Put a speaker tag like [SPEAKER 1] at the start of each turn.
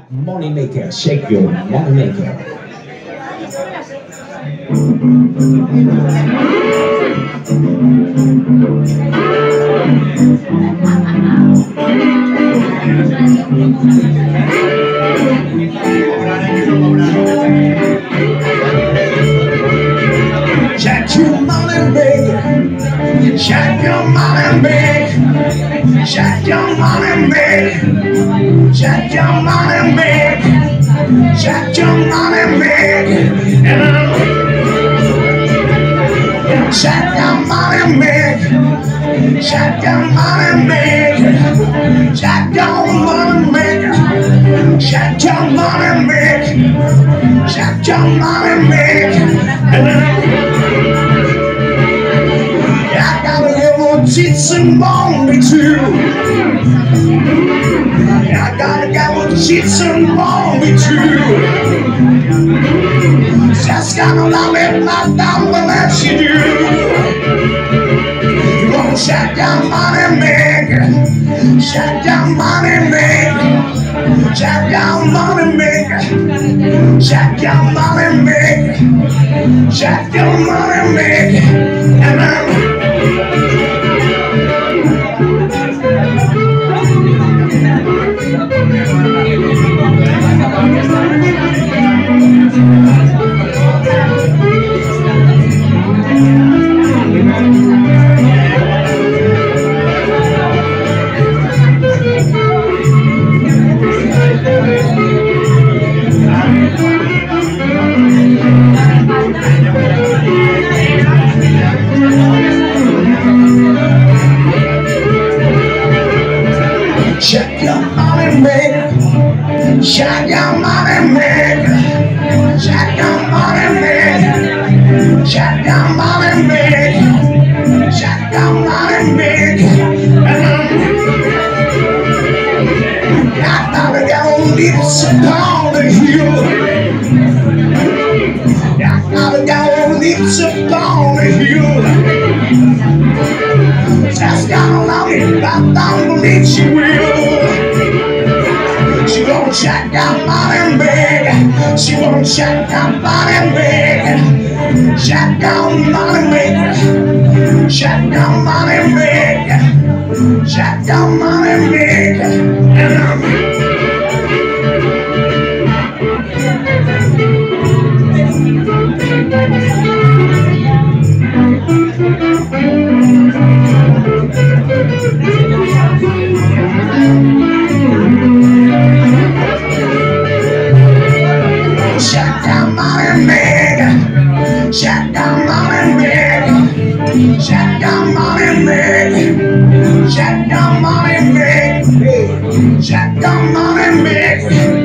[SPEAKER 1] Money maker, shake your money maker. Shake your money maker, shake your money maker, shake your money maker, shake your money maker, shake your money maker, shake your money maker, shake your money maker, shake your money maker, shake your money maker, shake your money maker. I got a little tits and money too. I gotta get little tits and money too. Just gotta love it, not down the let you do. You gonna shake your money maker, shake your money maker, shake your money maker, shake your money maker, shake your money maker, and I'm shake your money maker, shake your money maker, shake your money maker, shake your money maker, shake your money maker. I gotta get on lips upon the hill. I gotta get on lips upon the hill. Just gotta love it, but don't believe she will. She won't shake your money maker, she won't shake your money maker, shake your money maker, shake your money maker, shake your money maker, and I'm shake your money maker, shake your money maker, shake your money maker, shake your money maker, shake your money maker.